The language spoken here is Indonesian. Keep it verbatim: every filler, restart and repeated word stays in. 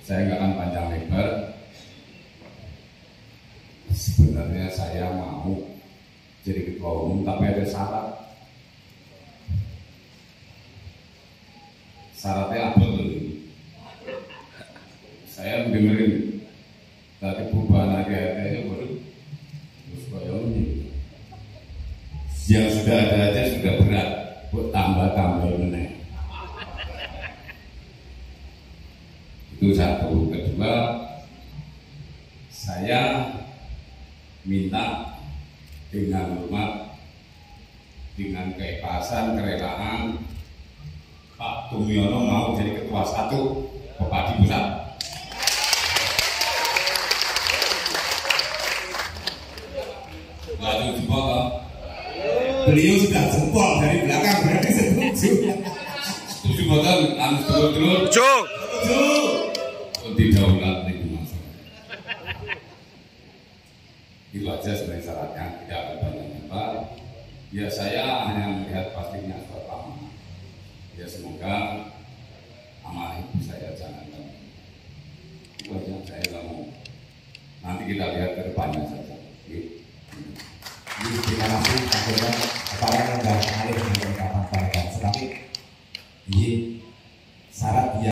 Saya nggak akan panjang lebar. Sebenarnya saya mau jadi ketua umum, tapi ada syarat. Syaratnya apa tuh? Saya dengerin tadi perubahan agak-agaknya baru terus bayangin. Yang sudah ada aja sudah berat, buat tambah-tambah meneh. Itu satu. Kedua, saya minta dengan hormat, dengan keikhlasan, kerelaan, Pak Tumiono mau jadi ketua satu Pepadi Pusat. Lalu jempol, beliau sudah jempol dari belakang berarti setuju. Setuju betul, anu dulur-dulur. Setuju. Tidak ulat nih masalah. Itu aja sebenarnya syaratnya, tidak ada banyak apa. Ya saya hanya melihat pastinya pertama. Ya semoga amal itu saya jalankan. Itu aja, saya nggak mau. Nanti kita lihat ke depannya saja. Terima kasih. Akhirnya apa yang